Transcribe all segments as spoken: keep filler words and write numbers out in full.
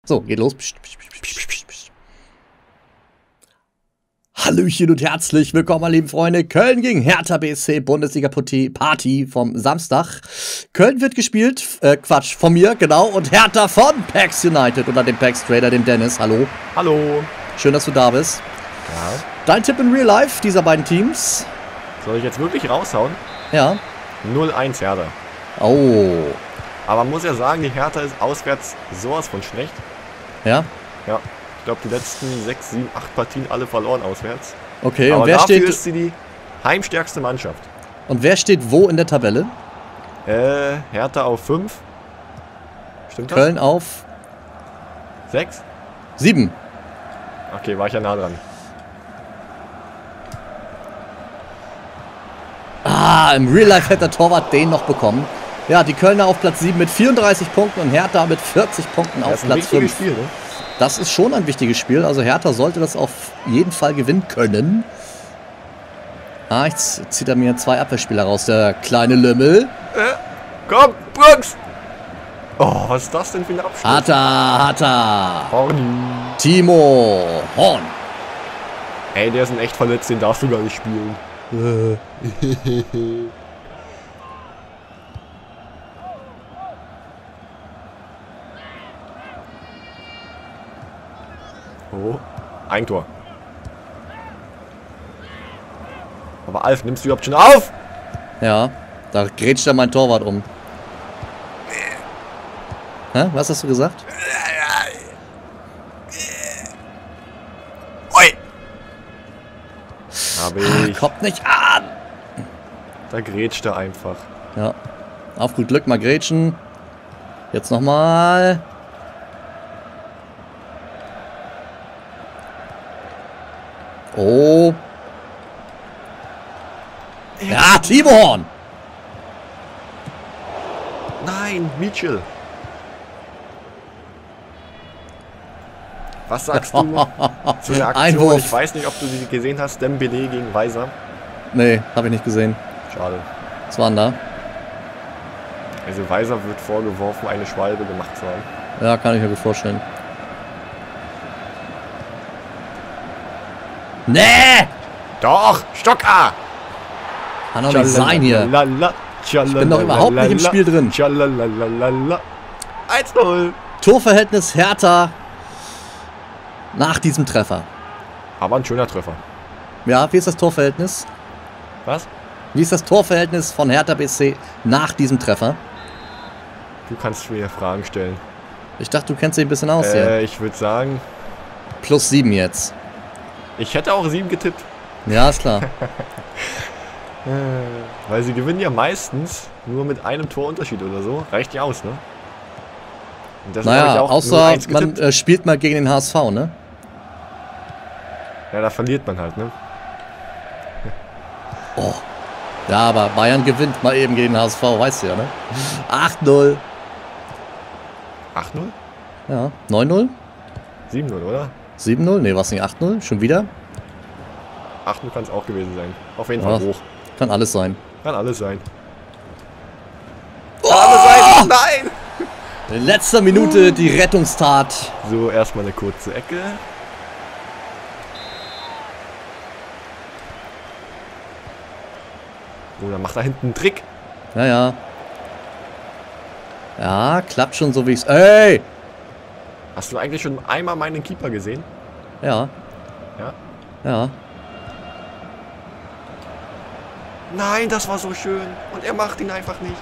So, geht los. Psst, psst, psst, psst, psst, psst. Hallöchen und herzlich willkommen, meine lieben Freunde. Köln gegen Hertha B S C, Bundesliga-Party vom Samstag. Köln wird gespielt, äh, Quatsch, von mir, genau, und Hertha von Pax United unter dem Pax Trader, dem Dennis. Hallo. Hallo. Schön, dass du da bist. Ja. Dein Tipp in Real Life dieser beiden Teams? Soll ich jetzt wirklich raushauen? Ja. null eins Hertha. Oh. Aber man muss ja sagen, die Hertha ist auswärts sowas von schlecht. Ja? Ja. Ich glaube, die letzten sechs, sieben, acht Partien alle verloren auswärts. Okay, Aber und wer dafür steht, ist sie die heimstärkste Mannschaft. und wer steht wo in der Tabelle? Äh, Hertha auf fünf. Stimmt das? Köln auf sechs? sieben. Okay, war ich ja nah dran. Ah, im Real Life hätte der Torwart den noch bekommen. Ja, die Kölner auf Platz sieben mit vierunddreißig Punkten und Hertha mit vierzig Punkten Das auf ist ein Platz wichtiges fünf. Spiel, ne? Das ist schon ein wichtiges Spiel. Also Hertha sollte das auf jeden Fall gewinnen können. Ah, jetzt zieht er mir zwei Abwehrspieler raus, der kleine Lümmel. Äh, komm, Brooks! Oh, was ist das denn für ein Abschluss? Hertha, Hertha. Horny. Timo Horn. Ey, der ist ein echt verletzt, den darfst du gar nicht spielen. Oh, Eigentor. Aber Alf, nimmst du überhaupt schon auf? Ja, da grätscht er mein Torwart um. Hä? Was hast du gesagt? Ui! Hab ich. Kommt nicht an. Da grätscht er einfach. Ja. Auf gut Glück mal grätschen. Jetzt nochmal. Oh. Ja, Timo Horn. Nein, Mitchell. Was sagst du zu der Aktion? Einwurf. Ich weiß nicht, ob du die gesehen hast. Dembele gegen Weiser. Nee, habe ich nicht gesehen. Schade. Was war denn da? Also Weiser wird vorgeworfen, eine Schwalbe gemacht zu haben. Ja, kann ich mir gut vorstellen. Nee! Doch, Stocker! Kann doch nicht sein hier. Ich bin doch überhaupt nicht im Spiel drin. eins null. Torverhältnis Hertha nach diesem Treffer. Aber ein schöner Treffer. Ja, wie ist das Torverhältnis? Was? Wie ist das Torverhältnis von Hertha B S C nach diesem Treffer? Du kannst mir Fragen stellen. Ich dachte, du kennst dich ein bisschen aus hier. Äh, ich würde sagen, Plus sieben jetzt. ich hätte auch sieben getippt. Ja, ist klar. Weil sie gewinnen ja meistens nur mit einem Torunterschied oder so. Reicht ja aus, ne? Und deshalb habe ich Naja, auch außer null eins man getippt. äh, spielt mal gegen den H S V, ne? Ja, da verliert man halt, ne? Oh. Ja, aber Bayern gewinnt mal eben gegen den H S V, weißt du ja, ne? acht null. acht null? Ja, neun null? sieben null, oder? sieben null? Ne, was nicht, acht null? Schon wieder? acht null kann es auch gewesen sein. Auf jeden Ja. Fall hoch. Kann alles sein. Kann alles sein. Oh! Kann alles sein! Nein! In letzter Minute die Rettungstat. So, erstmal eine kurze Ecke. Oh, dann macht er hinten einen Trick. Ja, ja. Ja, klappt schon so wie ich's. Ey! Hast du eigentlich schon einmal meinen Keeper gesehen? Ja, Ja? ja. Nein, das war so schön. Und er macht ihn einfach nicht.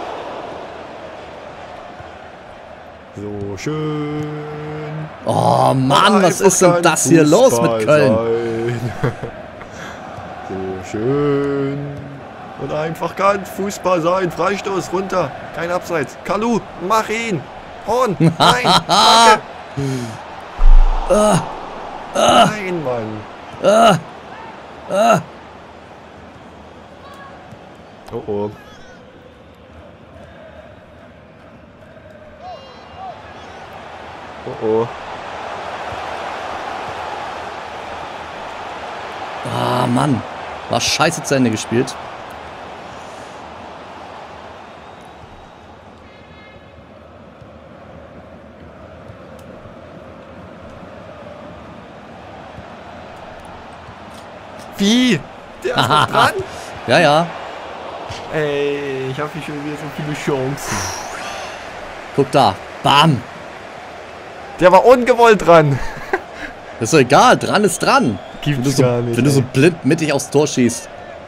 So schön. Oh Mann, Und was einfach ist denn kein das hier los mit Fußball Köln? sein. So schön. Und einfach kann Fußball sein. Freistoß runter. Kein Abseits. Kalu, mach ihn. Horn. Nein. Danke. Nein, Mann. Ah, ah. Oh oh. Oh oh. Ah, Mann. War scheiße zu Ende gespielt. Wie? Der ist noch dran? Ja, ja. Ey, ich habe hier schon wieder so viele Chancen. Guck da. Bam. Der war ungewollt dran. Ist doch egal. Dran ist dran. Gibt's wenn du so, gar nicht, wenn du so ey. blind mittig aufs Tor schießt.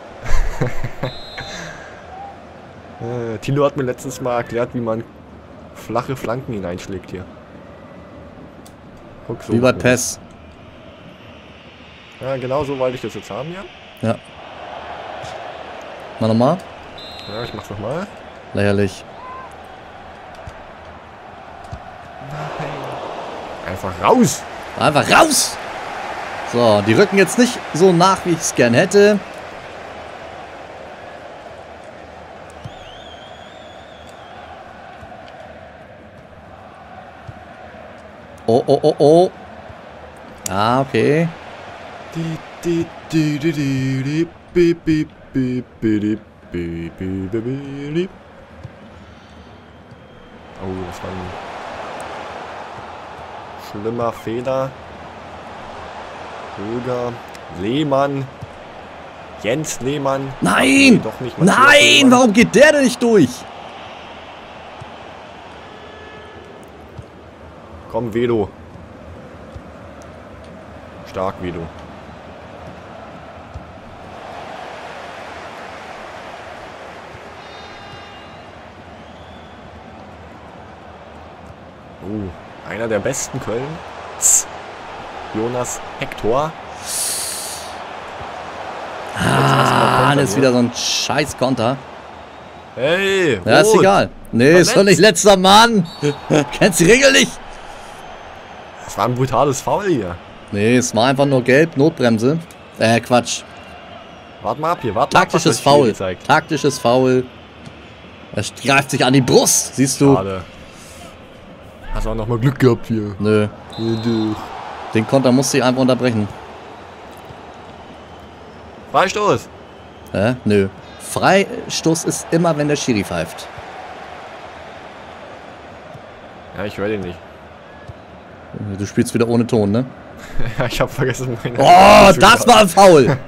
äh, Tilo hat mir letztens mal erklärt, wie man flache Flanken hineinschlägt hier. Guck, so. Wie bei P E S. Ja, genau so wollte ich das jetzt haben hier. Ja. Mal nochmal. Ja, ich mach's nochmal. Lächerlich. Einfach raus! Einfach raus! So, die rücken jetzt nicht so nach, wie ich es gern hätte. Oh, oh, oh, oh. Ah, okay. Oh, das war ein schlimmer Fehler. Höger, Lehmann, Jens Lehmann. Nein! Nee, doch nicht Matthias Nein! Lehmann. Warum geht der denn nicht durch? Komm, Vedo. Stark, Vedo. Oh, einer der besten Köln. Tss. Jonas Hector. Ah, das ist wieder so ein scheiß Konter. Hey, Ja, ist rot. egal. Nee, ist doch nicht letzter Mann. Kennst die Regel nicht? Das war ein brutales Foul hier. Nee, es war einfach nur gelb, Notbremse. Äh, Quatsch. Warte mal ab hier, warte mal ab, was Taktisches das Spiel Foul. zeigt. Taktisches Foul. Er greift sich an die Brust, siehst du? Schade. Hast auch noch mal Glück gehabt hier. Nö. Den Konter musste ich einfach unterbrechen. Freistoß. Hä? Nö. Freistoß ist immer, wenn der Schiri pfeift. Ja, ich höre den nicht. Du spielst wieder ohne Ton, ne? Ja, ich habe vergessen meine... Oh, das war ein Foul! Äh.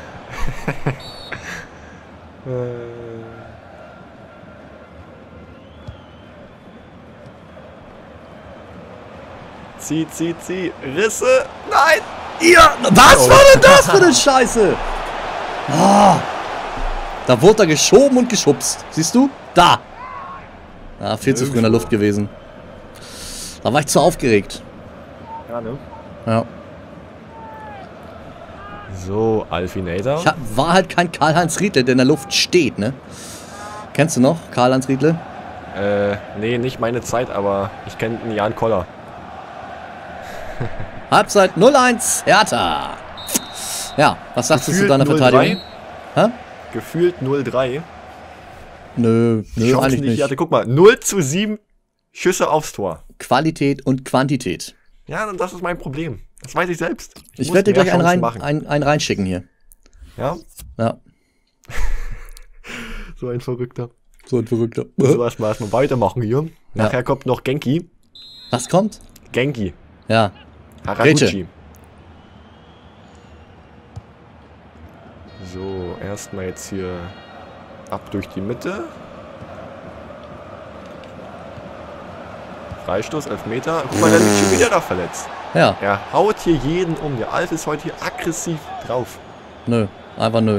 Zieh, zieh, zieh. Risse. Nein. Ja, was Oh. war denn das für eine Scheiße? Ah, da wurde er geschoben und geschubst. Siehst du? Da. Ah, viel zu früh in der Luft gewesen. Da war ich zu aufgeregt. Ja, ne? Ja. So, Alfinator. Ich hab, war halt kein Karl-Heinz Riedle, der in der Luft steht, ne? Kennst du noch Karl-Heinz Riedle? Äh, nee, nicht meine Zeit, aber ich kenne den Jan Koller. Halbzeit null eins, Hertha. Ja, was sagst du zu Gefühlt deiner null Verteidigung? Hä? Gefühlt null drei. Nö, Die nö, Chancen, eigentlich die ich nicht. hatte, guck mal, null zu sieben Schüsse aufs Tor. Qualität und Quantität. Ja, und das ist mein Problem. Das weiß ich selbst. Ich muss werde dir mehr gleich einen, Chancen rein, machen. einen, einen reinschicken hier. Ja, Ja, so ein Verrückter. so ein Verrückter. So, erstmal erstmal weitermachen hier. Nachher kommt noch Genki. Was kommt? Genki. Ja, Haraguchi. Grätsche. So, erstmal jetzt hier ab durch die Mitte. Freistoß, Elfmeter. Guck mal, der liegt schon wieder da verletzt. ja, Er haut hier jeden um. Der Alf ist heute hier aggressiv drauf. nö, einfach nö.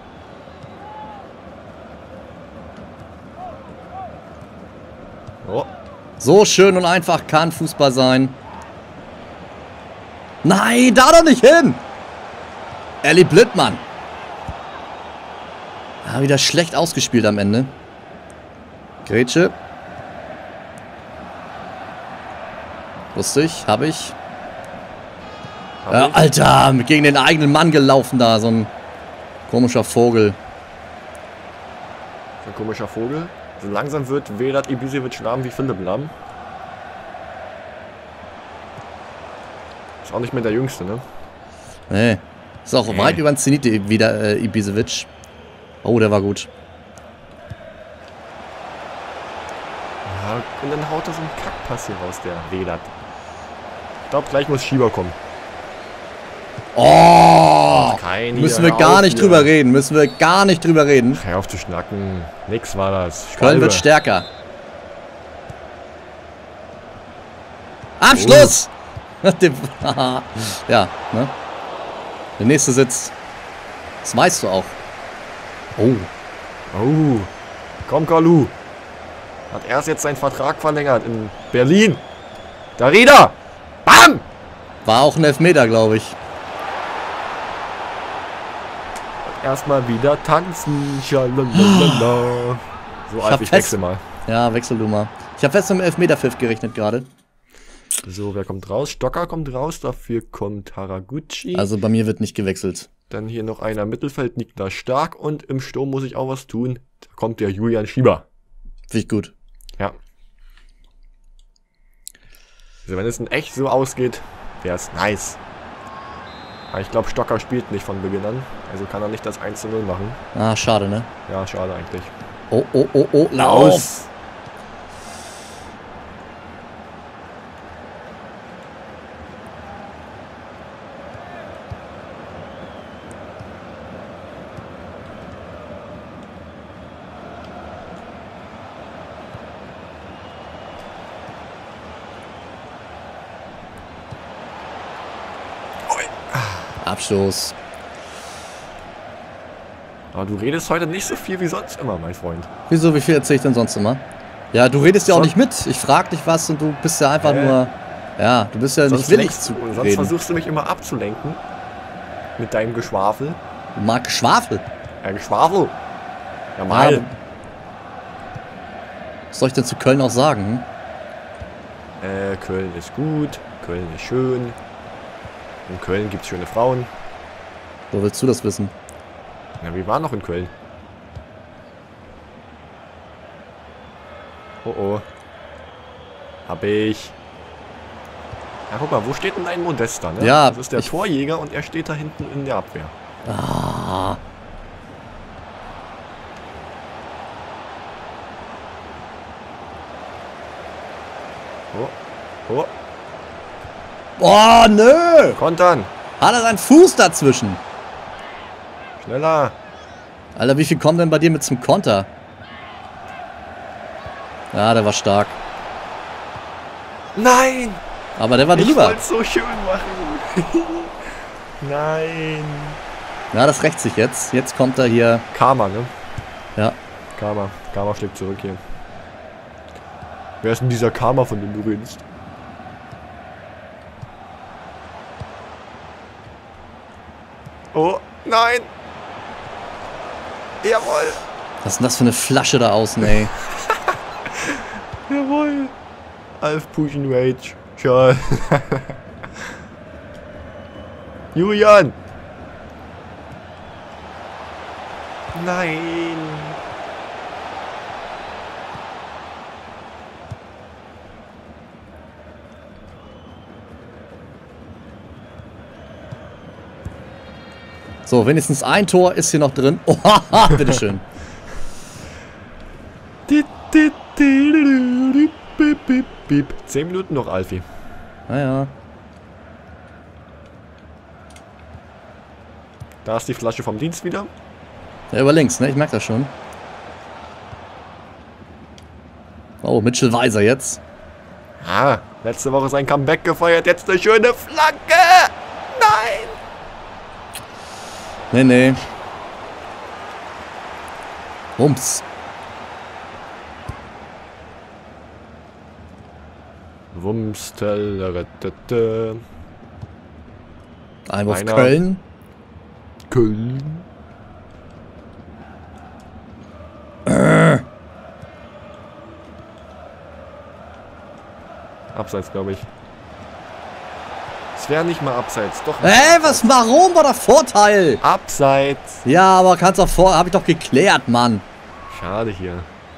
Oh, So schön und einfach kann Fußball sein. Nein, da doch nicht hin! Elli Blittmann. Ah, wieder schlecht ausgespielt am Ende. Grätsche. Wusste ich, hab ich. hab Äh, ich. Alter, gegen den eigenen Mann gelaufen da, so ein komischer Vogel. So ein komischer Vogel. So langsam wird Vedat Ibisevic lahm wie Philipp Lahm. Ist auch nicht mehr der Jüngste, ne? Nee. Ist auch Nee. weit über den Zenit wieder äh, Ibisevic. Oh, der war gut. Ja, und dann haut er so einen Kackpass hier raus, der Vedat. Ich glaube, gleich muss Schieber kommen. Oh! Kein Nein, hier, Müssen wir hör gar auf nicht hier. drüber reden. Müssen wir gar nicht drüber reden. Hör auf zu schnacken. Nix war das. Köln Schwalbe. wird stärker. Abschluss! Dem- ja, ne? Der nächste sitzt. Das weißt du auch. Oh. Oh. Komm, Kalu. Hat erst jetzt seinen Vertrag verlängert in Berlin. Darida! Bam! War auch ein Elfmeter, glaube ich. Erstmal wieder tanzen. Schalalala. So, hab Alf, ich fest- wechsle mal. Ja, wechsel du mal. Ich habe fest mit dem Elfmeterpfiff gerechnet gerade. So, wer kommt raus? Stocker kommt raus, dafür kommt Haraguchi. Also bei mir wird nicht gewechselt. Dann hier noch einer im Mittelfeld, Niklas Stark. Und im Sturm muss ich auch was tun. Da kommt der Julian Schieber. Finde ich gut. Ja. Also wenn es in echt so ausgeht, wäre es nice. Aber ich glaube, Stocker spielt nicht von Beginn an. Also kann er nicht das eins zu null machen. Ah, schade, ne? Ja, schade eigentlich. Oh, oh, oh, oh, lauf! Aus! Abstoß. Aber du redest heute nicht so viel wie sonst immer, mein Freund. Wieso, wie viel erzähle ich denn sonst immer? Ja, du redest ja auch Son- nicht mit. Ich frag dich was und du bist ja einfach Hä? nur... Ja, du bist ja nicht Sonst, willig lenkst, zu sonst reden. versuchst du mich immer abzulenken. Mit deinem Geschwafel. Du magst Schwafel. Ja, Geschwafel. Ja, mal. Ja, was soll ich denn zu Köln auch sagen? Hm? Äh, Köln ist gut. Köln ist schön. In Köln gibt es schöne Frauen. Wo willst du das wissen? Na, wir waren noch in Köln. Oh oh. Hab ich. Ja, guck mal, wo steht denn dein Modesta, ne? Ja, Das ist der ich- Torjäger und er steht da hinten in der Abwehr. Ah. Oh. Oh. Oh, nö! Kontern. Hat er seinen Fuß dazwischen? Schneller. Alter, wie viel kommen denn bei dir mit zum Konter? Ja, der war stark. Nein! Aber der war Ich drüber. wollte es so schön machen. Nein. Ja, das rächt sich jetzt. Jetzt kommt er hier. Karma, ne? Ja. Karma. Karma schlägt zurück hier. Wer ist denn dieser Karma, von dem du redest? Oh, nein! Jawohl! Was ist denn das für eine Flasche da außen, ey? Jawohl! Alf Putin Rage. Schau. Julian! Nein! So, wenigstens ein Tor ist hier noch drin. Oh, bitteschön. Zehn Minuten noch, Alfie. Naja. Da ist die Flasche vom Dienst wieder. Ja, über links, ne? Ich merke das schon. Oh, Mitchell Weiser jetzt. Ah, letzte Woche sein Comeback gefeiert. Jetzt eine schöne Flanke. Nein. Nee, nee. Rums. Wumstel. Einwurf Einer. Köln. Köln. Abseits, glaube ich. Es wäre nicht mal abseits. Doch. nicht Hä, abseits. was, warum war der Vorteil? Abseits. Ja, aber kannst doch vor, hab ich doch geklärt, Mann. Schade hier.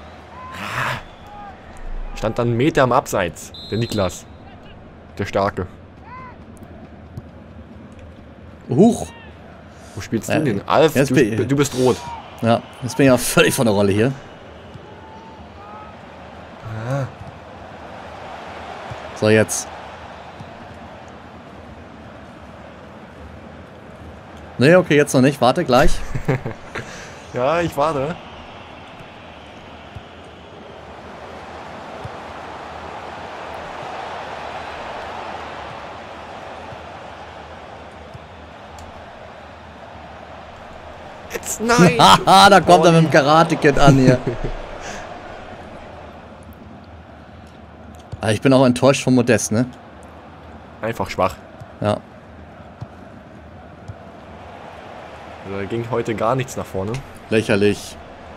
Stand dann einen Meter am Abseits. Der Niklas. Der Starke. Huch. Wo spielst Ja, du denn? Alf, jetzt du, bin- du bist rot. Ja, jetzt bin ich auch völlig von der Rolle hier. So, jetzt. Nee, okay, jetzt noch nicht. Warte, gleich. Ja, ich warte. Jetzt, nein! Haha, da kommt er mit dem Karate-Kid an hier. Aber ich bin auch enttäuscht von Modest, ne? Einfach schwach. Ja. Also, da ging heute gar nichts nach vorne. Lächerlich.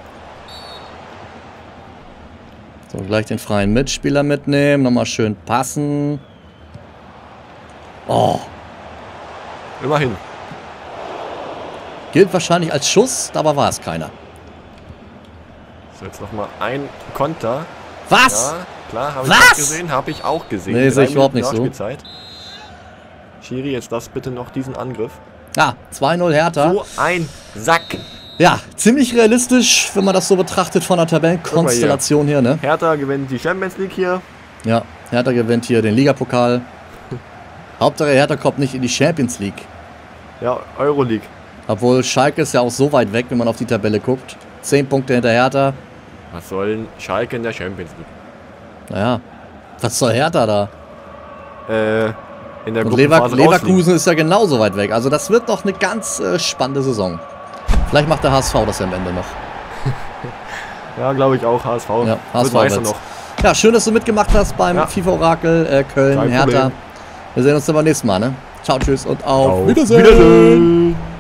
So, gleich den freien Mitspieler mitnehmen. Nochmal schön passen. Oh. Immerhin. Gilt wahrscheinlich als Schuss, aber war es keiner. So, jetzt nochmal ein Konter. Was? Ja, klar, habe ich Was? auch gesehen. Habe ich auch gesehen. Nee, sehe ich überhaupt nicht so. Nachspielzeit. Schiri, jetzt lass bitte noch diesen Angriff. Ja, zwei null Hertha. So ein Sack. Ja, ziemlich realistisch, wenn man das so betrachtet von der Tabellenkonstellation hier, ne? Hertha gewinnt die Champions League hier. Ja, Hertha gewinnt hier den Ligapokal. Hauptsache Hertha kommt nicht in die Champions League. Ja, Euroleague. Obwohl Schalke ist ja auch so weit weg, wenn man auf die Tabelle guckt. Zehn Punkte hinter Hertha. Was soll denn Schalke in der Champions League? Naja, was soll Hertha da? Äh, in der Und Lever Gruppenphase Leverkusen rausliegen. ist ja genauso weit weg. Also das wird doch eine ganz äh, spannende Saison. Vielleicht macht der H S V das ja am Ende noch. Ja, glaube ich auch. H S V. Ja, H S V Wird Meister wird's. noch. Ja, schön, dass du mitgemacht hast beim Ja. FIFA-Orakel äh, Köln, Kein Hertha. Problem. Wir sehen uns dann beim nächsten Mal, ne? Ciao, tschüss und auf, Auf Wiedersehen. Wiedersehen.